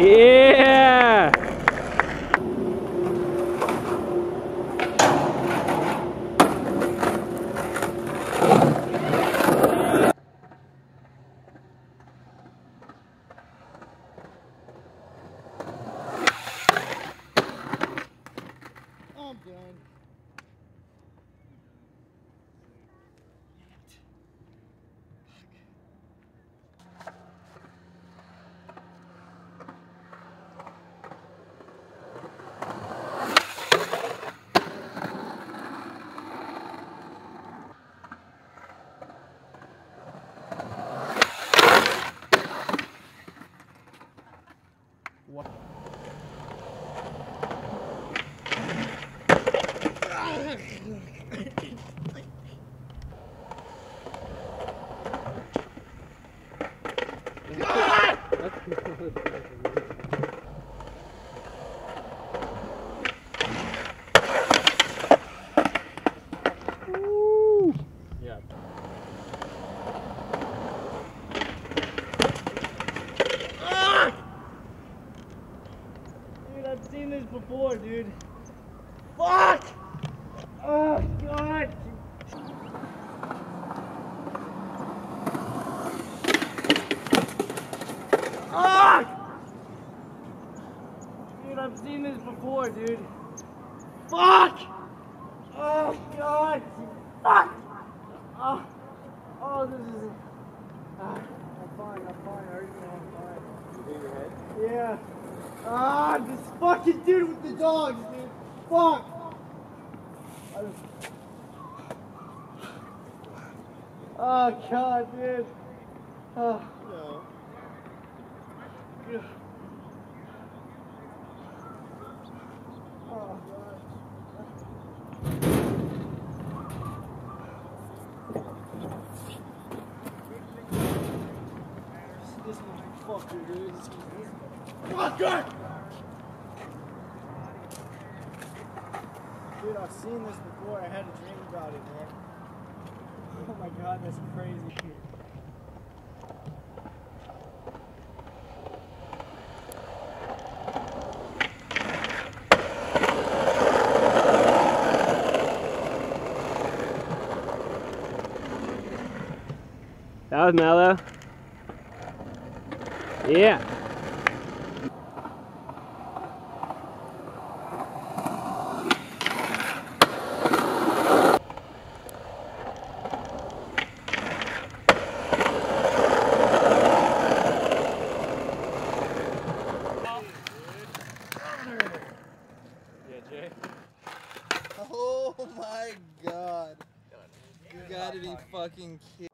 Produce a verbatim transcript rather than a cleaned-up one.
Yeah! I'm done. What? Woo. Yeah. Dude, I've seen this before, dude. Fuck! Oh, God! Ah! Dude, I've seen this before, dude. Fuck! Oh, God! Fuck! Oh, oh this is... Ah, I'm fine, I'm fine. I already know I'm fine. You hit your head? Yeah. Ah, this fucking dude with the dogs, dude. Fuck! I just... Oh, God, dude. Oh. No. Yeah. Oh, God. This motherfucker, dude. Fucker! Dude, I've seen this before. I had a dream about it, man. Oh my God, that's crazy. That was mellow. Yeah. Yeah, Jay. Oh my God. You gotta be fucking kidding.